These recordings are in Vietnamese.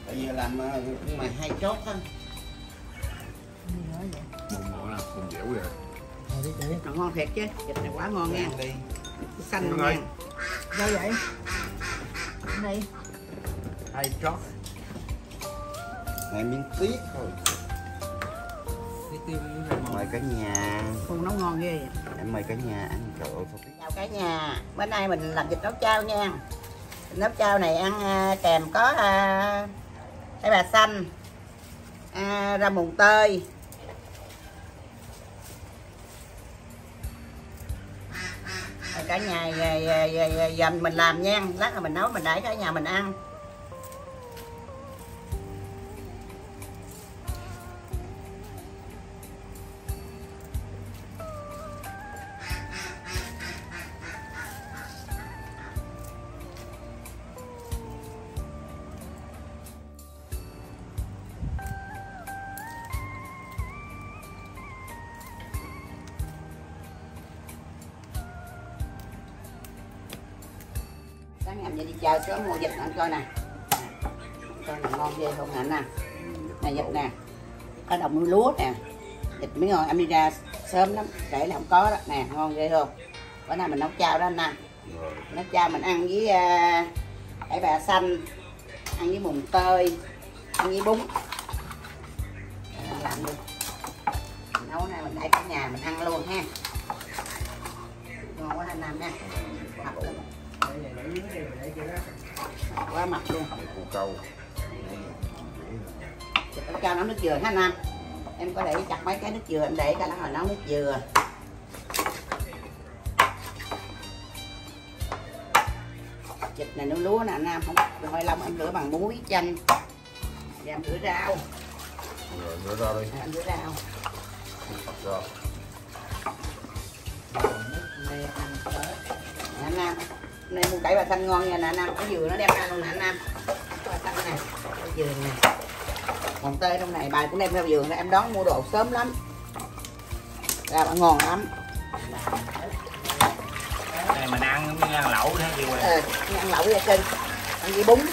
Tại vì làm mà hay chốt á. Bụng nọ nè, bụng dẻo vậy. Ngon thiệt chứ, thịt này quá ngon nha. Đi. Xanh luôn nha. Đâu vậy? Đây. Hay chót. Này miếng tiết thôi. Mời cả nhà. Con nấu ngon ghê vậy. Em mời cả nhà ăn trộn. Chào cả nhà. Bữa nay mình làm vịt nấu chao nha. Vịt nấu chao này ăn kèm có cái bà xanh, rau mùng tơi, cả nhà dần mình làm nha. Lát là mình nấu mình để cả nhà mình ăn. Sáng ngày đi chợ sớm mua vịt anh coi nè. Coi nè ngon ghê không anh nè. Này vịt nè. Có đồng nuôi lúa nè. Vịt mới ngon, em đi ra sớm lắm, trễ là không có đó. Nè, ngon ghê không? Bữa nay mình nấu chao đó anh nè. Nấu chao mình ăn với cải bà xanh, ăn với mùng tơi, ăn với bún. Làm đi. Nấu này mình để cả nhà mình ăn luôn ha. Ngon quá anh Nam nha. Mập luôn. Quá mập luôn. Củ câu. Thịt cho nấu nước dừa ha Nam. Em có để chặt mấy cái nước dừa em để cho nó hồi nấu nước dừa. Thịt này nấu lúa nè Nam, không hơi lông em rửa bằng muối chanh. Và em rửa rau. Rồi rửa ra đi. Em rửa rau. Rồi. Nè Nam, này mua cải bà xanh ngon nha nè Nam, có dừa nó đem ra luôn nè Nam. Bà xanh nè, có dừa nè. Còn tê trong này bà cũng đem theo dừa, em đón mua đồ sớm lắm. Ra bà ngon lắm. Này mình ăn như ăn lẩu thế chị Quỳnh. Ăn lẩu vậy cưng. Ăn với bún.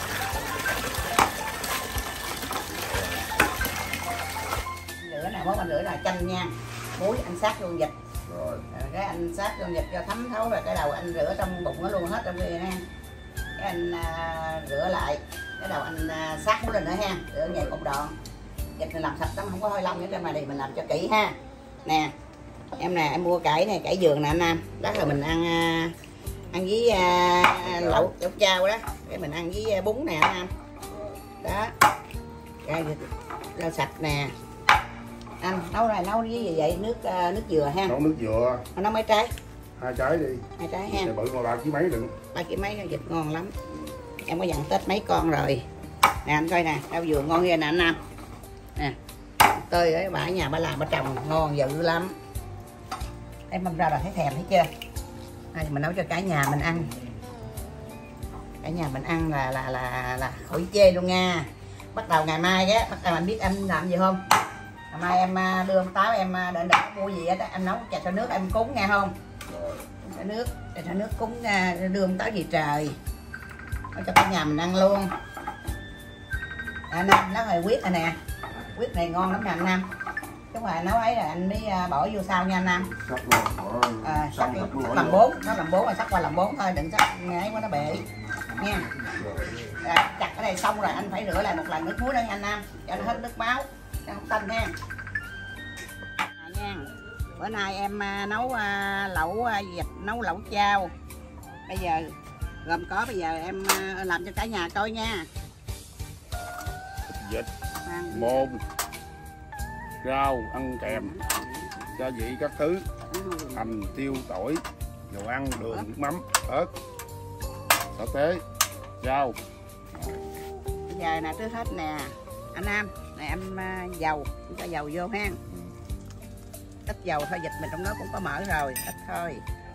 Rửa nè, món anh rửa là chanh nha. Muối anh sát luôn vịt. Rồi. Cái anh sát luôn vịt cho thấm thấu rồi cái đầu anh rửa trong bụng nó luôn hết trong kia ha. Cái anh rửa lại. Cái đầu anh sát muối lên nữa ha. Rửa nhẹ một đoạn. Vịt này làm sạch lắm, không có hơi lông nữa trên mà đi mình làm cho kỹ ha. Nè. Em nè, em mua cải này, cải dường nè anh Nam. Đó là mình ăn với lẩu chao đó. Cái mình ăn với bún nè anh Nam. Đó. Cái rau sạch nè. Anh nấu này nấu với gì vậy? Nước dừa ha. Nấu nước dừa. Nấu mấy trái? 2 trái đi. 2 trái ha. Này bự mà 3 kg mấy đừng. 3 kg mấy vịt ngon lắm. Em có dặn Tết mấy con rồi. Nè anh coi nè, rau dừa ngon ghê nè anh Nam. Nè. Tơi ở bà ở nhà bà làm bà trồng ngon dữ lắm. Em mâm ra là thấy thèm thấy chưa? Đây mình nấu cho cả nhà mình ăn. Cả nhà mình ăn là khỏi chê luôn nha. Bắt đầu ngày mai á, bắt đầu anh biết em làm gì không? Ngày mai em đưa ông Táo em định mua gì á, em nấu trà xo nước em cúng nghe không? Trà xo nước cúng đưa ông Táo gì trời. Nấu cho cả nhà mình ăn luôn. Anh Nam nấu rồi quyết rồi nè. Quyết này ngon lắm nè anh Nam. Chứ mà nấu ấy là anh mới bỏ vô sau nha anh Nam. Sắc làm 4, nó làm 4 rồi sắc qua làm 4 thôi, đừng sắc ngay quá nó bể nha. Rồi, chặt cái này xong rồi anh phải rửa lại một lần nước muối đó nha anh Nam, cho nó hết nước máu, nó không tanh ha. Nha. Bữa nay em nấu lẩu vịt, nấu lẩu chao. Bây giờ gồm có bây giờ em làm cho cả nhà coi nha. Vịt, môn, rau ăn kèm, gia vị các thứ, hành, tiêu, tỏi, dầu ăn, đường, nước mắm, ớt, xả tế, rau. Bây giờ nè trước hết nè anh Nam, này em dầu, chúng ta dầu vô ha. Ít dầu thôi, vịt mình trong đó cũng có mỡ rồi, ít thôi.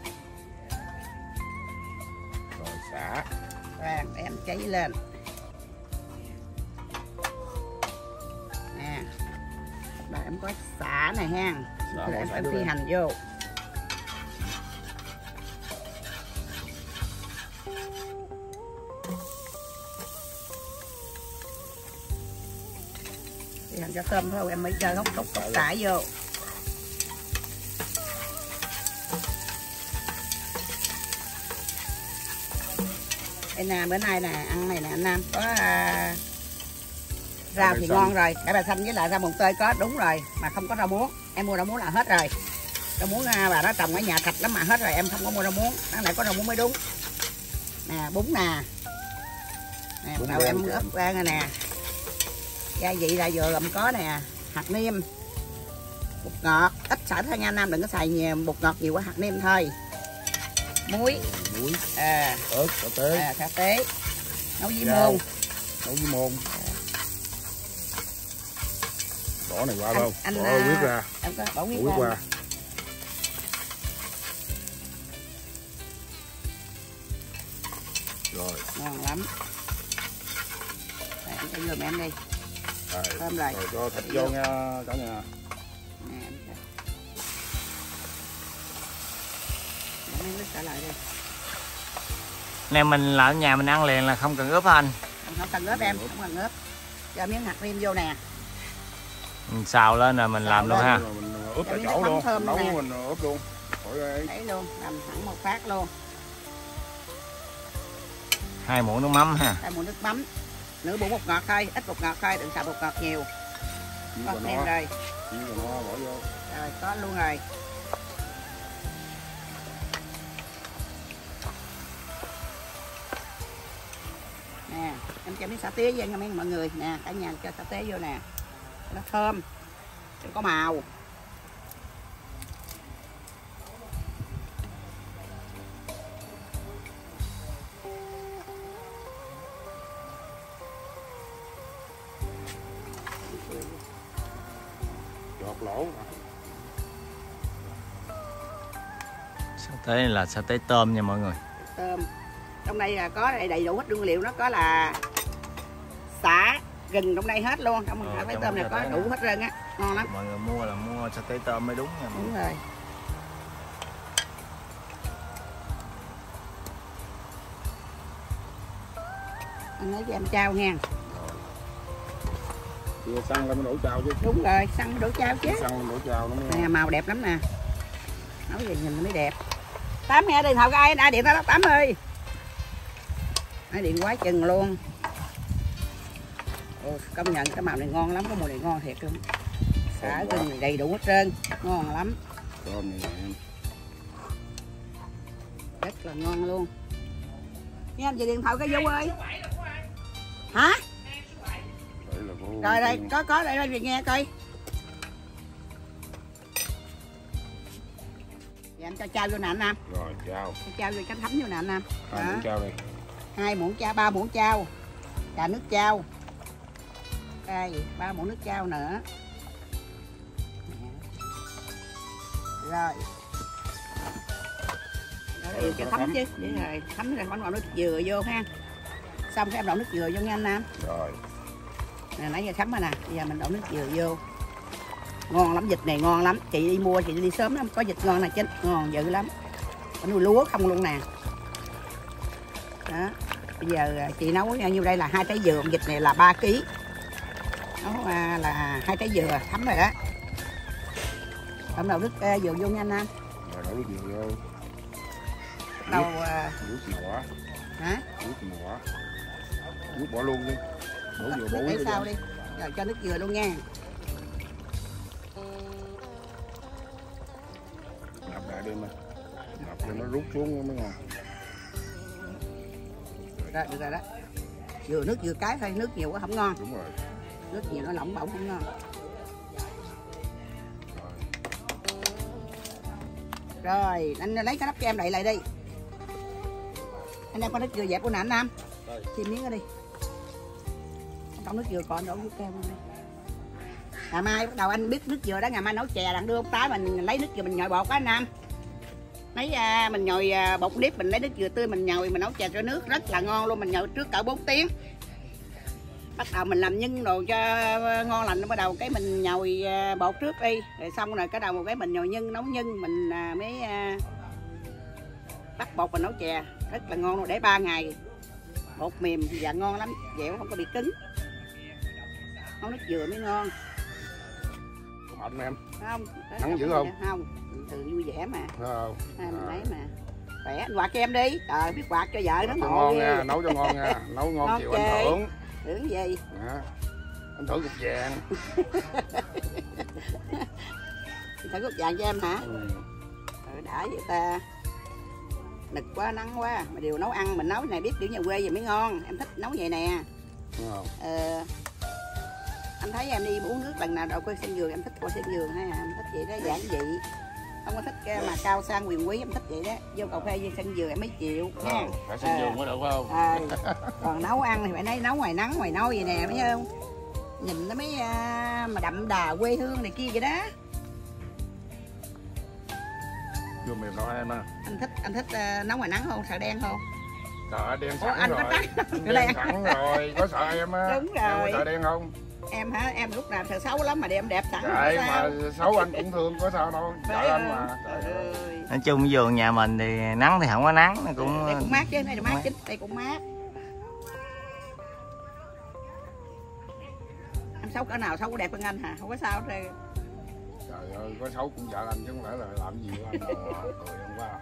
Rồi xả. Và để em cháy lên. Nè. Rồi em có xả này ha. Rồi em phải phi hành vô. làm cho thơm thôi em mới chơi hút cải vô. Đây nè, bữa nay nè ăn này nè anh Nam có rau thì ngon rồi, cải bẹ xanh với lại rau mùng tơi có đúng rồi, mà không có rau muống. Em mua rau muống là hết rồi. Rau muống bà đó trồng ở nhà thạch lắm mà hết rồi, em không có mua rau muống. Nó lại có rau muống mới đúng. Nè bún nè. Nè đầu em ướp ra nè. Gia vị là vừa gồm có nè, hạt nêm, bột ngọt, ít xả thôi nha Nam, đừng có xài nhiều bột ngọt nhiều quá, hạt nêm thôi. Muối, ớt, sa tế, nấu với môn. Nấu với môn. Bỏ này qua đâu? Anh bỏ huyết ra. Em có bỏ huyết qua. Rồi. Ngon lắm. Đây, em cho vô mẹ em đi. Thơm rồi. Rồi cho thịt vô nha cả nhà. Nè, em nước trở lại đi. Này mình là ở nhà mình ăn liền là không cần ướp anh. Không cần ướp em, không cần ướp. Cho miếng hạt nêm vô nè. Mình xào lên rồi mình làm luôn ha. Rồi mình ướp tại chỗ luôn. Nấu mình ướp luôn. Đấy luôn, làm thẳng một phát luôn. 2 muỗng nước mắm ha. 2 muỗng nước mắm. Nửa muỗng bột ngọt thôi, ít bột ngọt thôi, đừng xào bột ngọt nhiều. Có nêm rồi. Bỏ vô. Rồi, có luôn rồi. Nè, em cho miếng xả tía vô nha mọi người. Nè, cả nhà cho xả tía vô nè. Nó thơm, cho có màu. Chọt lỗ. Sa tế là sa tế tôm nha mọi người. Tôm. Trong đây là có đầy đủ hết nguyên liệu, nó có là xả, gừng trong đây hết luôn. Trong sa tế tôm này có đủ hết trơn á, ngon lắm. Mọi người mua là mua sa tế tôm mới đúng nha. Đúng rồi. Anh nói cho em trao nha. Vừa xăng lên mới đổ chao chứ. Đúng rồi, xăng đổ chao chứ. Xăng lên đổ chao nó mới nè, màu đẹp lắm nè. Nấu về nhìn mới đẹp. Tám nghe điện thoại của ai điện tao Tám ơi. Ai điện quá chừng luôn. Ồ, công nhận cái màu này ngon lắm, cái mùi này ngon thiệt luôn. Xả gừng đầy đủ hết trơn, ngon lắm. Tôm này nè. Rất là ngon luôn. Nghe em về điện thoại cái Vũ ơi. Hả? Rồi đây, có đây về nghe coi. Dạ em cho trao vô nè anh Nam. Rồi, trao. Trao vô chấm thấm vô nè anh Nam. 2 muỗng trao đi. 2 muỗng trao, 3 muỗng trao. Trà nước trao. Đây, 3 muỗng nước trao nữa. Rồi. Đó, yêu cho thấm chứ. Vậy rồi, thấm rồi đổ nước dừa vô ha. Xong cái em đổ nước dừa vô nha anh Nam. Rồi. Nè nãy giờ thấm rồi nè, bây giờ mình đổ nước dừa vô. Ngon lắm, vịt này ngon lắm. Chị đi mua, chị đi sớm lắm, có vịt ngon nè chứ, ngon dữ lắm. Có nuôi lúa không luôn nè. Đó. Bây giờ chị nấu như đây là 2 trái dừa, vịt này là 3 kg. Nấu là 2 trái dừa thấm rồi đó. Đổ đầu nước dừa vô nha anh Nam. Rồi đổ nước dừa vô. Đầu nước gì quả? hả? Nước gì quả? Nước bỏ luôn đi. Đổ dừa bỏ để sao đi. Rồi cho nước dừa luôn nha. Đập lại đi mà. Đập cho nó rút xuống mới ngon. Đó, được rồi đó. Dừa nước dừa cái thôi, nước nhiều quá không ngon. Đúng rồi. Nước nhiều nó lỏng bỏng không ngon. Rồi, anh lấy cái nắp kem đậy lại đi. Anh đem con nước dừa dẹp của nè anh Nam. Chìm miếng ra đi. Trong nước dừa còn đổ nước kem đi. Ngày mai bắt đầu anh biết nước dừa đó, ngày mai nấu chè đặng đưa ông Tái mình lấy nước dừa mình nhồi bột á anh Nam. Lấy mình nhồi bột nếp, mình lấy nước dừa tươi mình nhồi mình nấu chè cho nước rất là ngon luôn, mình nhồi trước cỡ 4 tiếng. Bắt đầu mình làm nhân đồ cho ngon lành, bắt đầu cái mình nhồi bột trước đi, rồi xong rồi cái đầu một cái mình nhồi nhân, nấu nhân mình mới bắt bột mình nấu chè rất là ngon luôn, để 3 ngày bột mềm và ngon lắm, dẻo không có bị cứng, nấu nước dừa mới ngon. anh em. Không. Nắng dữ không? Không. Từ vui vẻ mà. Không. Mình lấy mà. Khỏe, anh quạt cho em đi. Trời, biết quạt cho vợ nó ngộ ngon ghê. nha, nấu cho ngon nha. Nấu ngon, Ngon chịu chê. anh thưởng. Thưởng gì? Đó. Anh thưởng cục vàng. Thưởng cục vàng cho em hả? Ừ. Đã vậy ta. Nực quá, nắng quá. Mà điều nấu ăn mình nấu cái này biết kiểu nhà quê vậy mới ngon. Em thích nấu vậy nè. Đúng không? Anh thấy em đi uống nước lần nào đâu coi sen vườn, em thích coi sen vườn ha, em thích vậy đó, giản dị, không có thích cái mà cao sang quyền quý, em thích vậy đó. Vô cà phê với sen vườn em mới chịu nha. Phải sen vườn mới được phải không? Còn nấu ăn thì phải lấy nấu ngoài nắng ngoài nôi vậy nè, thấy không? Nhìn nó mới mà đậm đà quê hương này kia vậy đó. Vô mềm đâu em à. Anh thích nấu ngoài nắng không, sợ đen không? Sợ đen thẳng anh rồi. Đen thẳng rồi, có sợ em á? Đúng rồi. Em có sợ đen không? Em hả? Em lúc nào sợ xấu lắm mà em đẹp sẵn. Vậy mà xấu anh cũng thương, có sao đâu. Sợ anh mà. Trời ơi. Nói chung vườn nhà mình thì nắng thì không có nắng, nó cũng đây cũng mát chứ, đây là mát chính, đây cũng mát. Anh xấu cỡ nào xấu có đẹp hơn anh hả? Không có sao hết. Trời ơi, có xấu cũng vợ anh chứ không phải là làm gì của anh đâu mà cười không qua.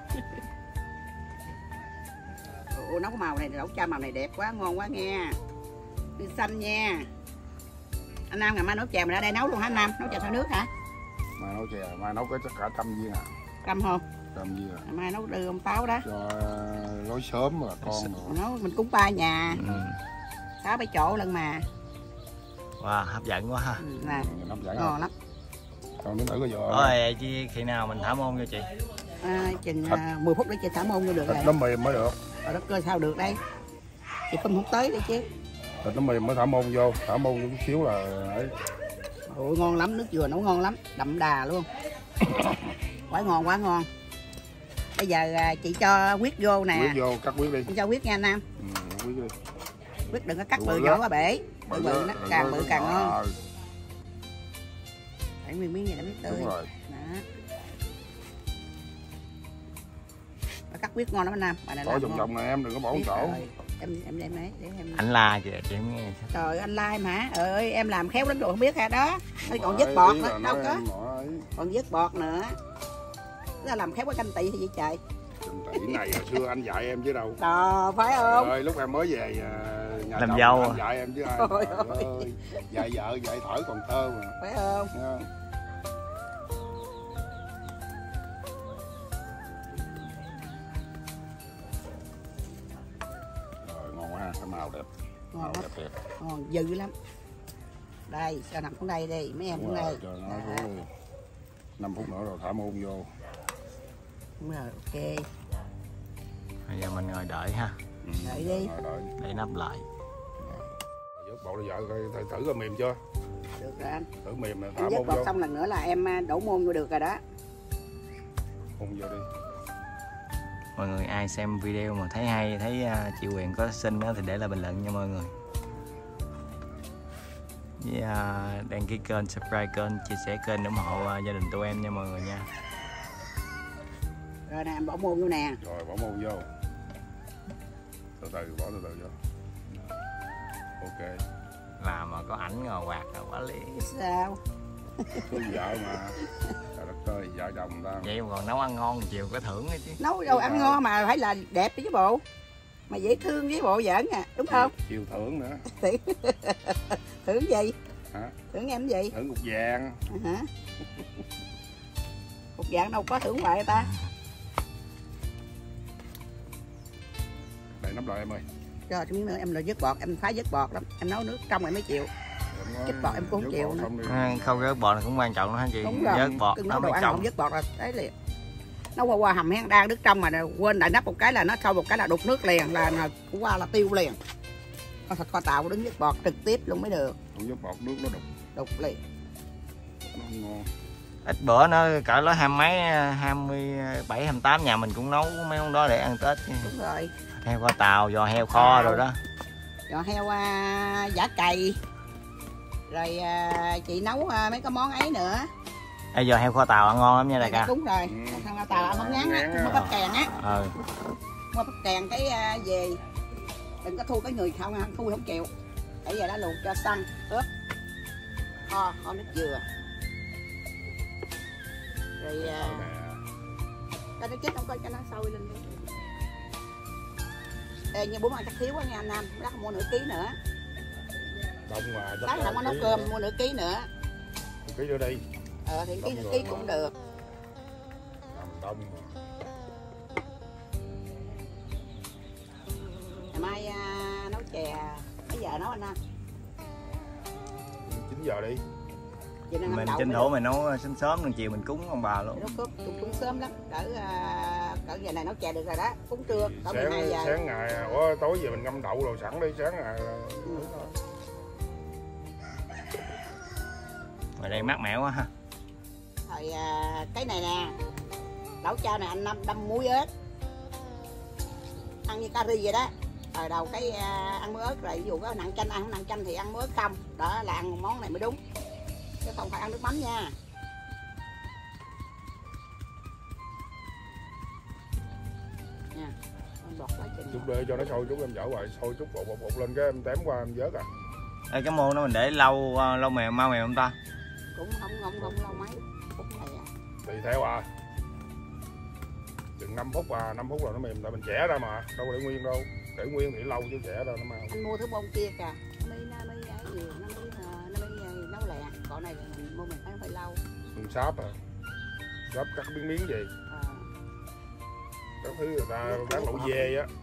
Ủa nấu cái màu này, nấu cha màu này đẹp quá, ngon quá nghe. Tươi xanh nha. Anh Nam ngày mai nấu chè mình ở đây nấu luôn hả anh Nam? Nấu chè thau nước hả? Mai nấu chè, mai nấu cái tất cả 100 viên à. 100 không? 100 viên à. Ngày mai nấu đưa ông Táo đó. Cho gói sớm mà con rồi. Nấu mình cúng ba nhà. 6-7 chỗ lần mà. Wow, hấp dẫn quá ha. Nè, Ngon ngon lắm. Còn đến thử cái giò. Ôi, khi nào mình thả môn cho chị? Chừng 10 phút để chị thả môn vô được Thịt rồi. nó mềm mới được. Rồi đất cơ sao được đây? Chị không hút tới đi chứ. Thịt nó mềm mới thả môn vô, thả môn vô chút xíu là ấy. Ôi ngon lắm, nước dừa nấu ngon lắm, đậm đà luôn. Quá ngon, quá ngon. Bây giờ chị cho huyết vô nè. Huyết vô, cắt huyết đi. Em cho huyết nha Nam. Huyết đi. Huyết đừng có cắt bự nhỏ qua bể. Bự bự nó càng bự càng ngon. Để nguyên miếng này nó biết tươi. Đúng rồi. Đó. Nó cắt huyết ngon lắm anh Nam. Bà này Bỏ vòng vòng này em đừng có bỏ một chỗ. Em đem đấy để em. Anh la chị mới nghe. Trời anh la em hả? Ơi em làm khéo lắm rồi không biết ha đó. Nó còn vớt bọt nữa, đâu có. Còn vớt bọt nữa. Nó làm khéo quá canh tị hay gì trời. Canh tị này hồi xưa anh dạy em chứ đâu. Đó, phải không? Trời ơi, lúc em mới về nhà làm chồng, dâu anh dạy em chứ ai. Trời ơi, dạy vợ dạy thở còn thơ mà. Phải không? Rồi ngon quá, cái màu đẹp. Ngon Màu lắm. đẹp đẹp. Ngon dữ lắm. Đây, cho nằm xuống đây đi, mấy em xuống đây. Cho nó xuống đi. 5 phút nữa rồi thả môn vô. Đúng rồi, ok. Bây giờ mình ngồi đợi ha. Đợi đi. Đợi. Để nắp lại. Vớt bọt cho vợ coi thử coi mềm chưa. Được rồi anh. Thử mềm này thả Em môn vớt bọt vô. xong lần nữa là em đổ môn vô được rồi đó. Môn vô đi. Mọi người ai xem video mà thấy hay, thấy chị Huyền có xinh đó thì để lại bình luận nha mọi người. Với đăng ký kênh, subscribe kênh, chia sẻ kênh ủng hộ gia đình tụi em nha mọi người nha. Rồi nè, em bỏ môn vô nè. Rồi bỏ môn vô. Từ từ bỏ từ từ vô. Ok. Làm mà có ảnh ngồi quạt là quá lý. Sao? Cưới vợ mà. Trời đất ơi, vợ chồng ta. Vậy mà còn nấu ăn ngon chiều có thưởng nữa chứ. Nấu đâu ăn ngon mà phải là đẹp chứ bộ. Mà dễ thương với bộ giỡn à, đúng không? Chiều thưởng nữa. Thưởng gì? Hả? Thưởng em gì? Thưởng cục vàng. Hả? Cục vàng đâu có thưởng hoài ta. Để nắp lại em ơi. Cho miếng nữa em là vớt bọt, em phá vớt bọt lắm. Em nấu nước trong em mới chịu. Vớt bọt em cũng không chịu nữa. Không vớt bọt là cũng quan trọng nữa hả chị? Đúng rồi. Vớt bọt Cưng nó nấu đồ mới ăn trong. không vớt bọt là đấy liền. Nấu qua hầm hang đang nước trong mà quên lại nắp một cái là nó sau một cái là đục nước liền là qua là tiêu liền. Con thịt kho tàu đứng vớt bọt trực tiếp luôn mới được. Không vớt bọt nước nó đục. Đục liền. Nó không ngon. Ít bữa nó cỡ nó 27, 28 nhà mình cũng nấu mấy món đó để ăn Tết. Đúng rồi. Heo kho tàu, giò heo kho rồi đó. Giò heo giả cày. Rồi chị nấu mấy cái món ấy nữa. Ê, giò heo kho tàu ăn ngon lắm nha đại ca. Đúng rồi. Thằng kho tàu ăn không ngán á, mua bắp kèn á. Mua bắp kèn cái về. Đừng có thu cái người không, thu không chịu. Để giờ đã luộc cho xăng, ướp. Kho nước dừa. Rồi cho nó chết không coi cho nó sôi lên đi. Ê, như bún ăn chắc thiếu quá nha anh Nam, lát mua nửa ký nữa. Đông mà. Lát không có nấu cơm, mua nửa ký nữa. Một ký nữa đi. Thì ký cũng được. Đông. Ngày mai nấu chè mấy giờ nấu anh Nam? 9 giờ đi. Mình tranh thủ mình nấu sớm sớm, rồi chiều mình cúng ông bà luôn. Nấu cúng sớm lắm, cỡ giờ này nấu chè được rồi đó, cúng trưa cỡ 12 giờ. Sáng ngày, tối về mình ngâm đậu rồi sẵn đi, sáng ngày là Ngoài đây mát mẻ quá ha. Rồi cái này nè, lẩu chao này anh đâm muối ớt, ăn như cà ri vậy đó. Rồi đầu cái ăn muối ớt, rồi ví dụ có nặng chanh ăn, không nặng chanh thì ăn muối ớt không. Đó là ăn món này mới đúng, chứ không phải ăn nước mắm nha. Nha, bọt quá chừng. chút đi cho nó sôi chút em dở hoài, sôi chút bột lên cái em tém qua em vớt à. Ê, cái môn đó mình để lâu mềm mau mềm không ta? Cũng không lâu mấy phút này à. Tùy theo à. Chừng 5 phút 5 phút rồi nó mềm, tại mình chẻ ra mà, đâu có để nguyên đâu. Để nguyên thì lâu chứ chẻ ra nó mau. Anh mua thứ bông kia kìa, nó mới nấu lẹ. Còn này mình mua mình phải lâu. Mình sáp à. Sáp cắt miếng gì. Các thứ người ta bán lẩu dê á.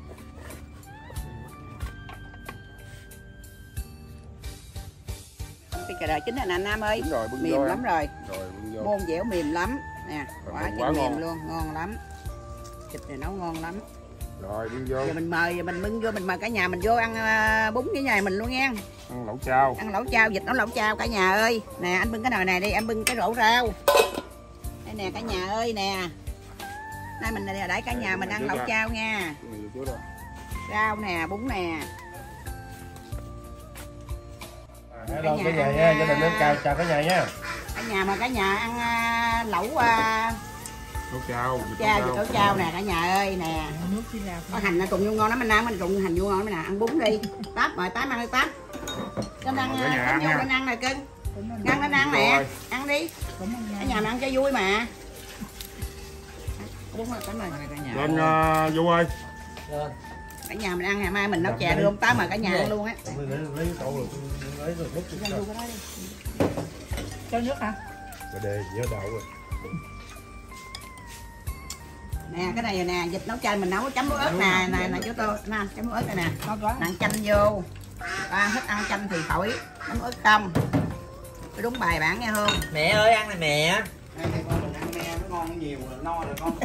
Cái cà rờ chín là anh Nam ơi. Rồi, mềm lắm rồi. Rồi bưng vô. Môn dẻo mềm lắm nè, quá quá mềm ngon luôn, ngon lắm. Thịt này nấu ngon lắm. Rồi bưng vô. Giờ mình bưng vô, mình mời cả nhà mình vô ăn bún với nhà mình luôn nha. Ăn lẩu chao. Ăn lẩu chao, vịt nấu lẩu chao cả nhà ơi. Nè anh bưng cái nồi này đi, em bưng cái rổ rau. Đây nè cả nhà ơi nè. Nay mình đãi cả nhà mình ăn lẩu chao nha. Rau nè, bún nè. Hello cả nhà nha, gia đình em chào cả nhà nha. Cả nhà ăn lẩu Lẩu chao, vịt lẩu chao nè cả nhà ơi nè. Có hành trụng vô ngon lắm anh Nam, mình trụng hành vô ngon lắm nè, ăn bún đi. Táp mời Tám ăn đi Tám. Cho ăn vô lên ăn nè cưng. Ăn lên ăn nè, ăn đi. Cả nhà mình ăn cho vui mà. Bún là Tám mời cả nhà. Lên vô ơi. Cả nhà mình ăn ngày mai mình nấu chè đưa ông Tám mời cả nhà ăn luôn á. Lấy cậu rồi lấy rồi đút cho nước hả? Rồi đề nhớ đậu rồi. Nè cái này nè, vịt nấu chay mình nấu chấm muối ớt nè, nè chú tôi nè, chấm muối ớt này nè. Nặng chanh vô. Thích ăn chanh thì khỏi, chấm ớt không. Cái đúng bài bản nghe Hương. Mẹ ơi ăn này mẹ. Đây con mình ăn me nó ngon nhiều rồi, no rồi con.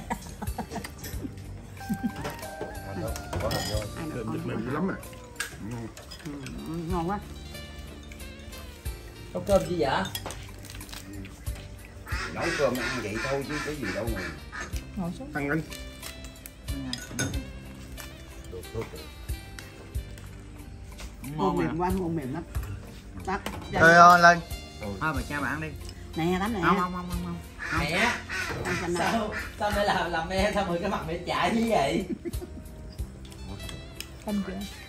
Có hành vô. Thịt mềm lắm nè. Ngon quá. Nấu cơm chi vậy? Nấu cơm ăn vậy thôi chứ có gì đâu mà. Ăn anh. Ngon mềm quá, ngon mềm lắm. Tắt. Thôi ơi lên. Thôi bà cha bạn đi. Nè Tám nè. Không. Mẹ. Sao mẹ làm me sao mà cái mặt mẹ chạy như vậy? Không chưa?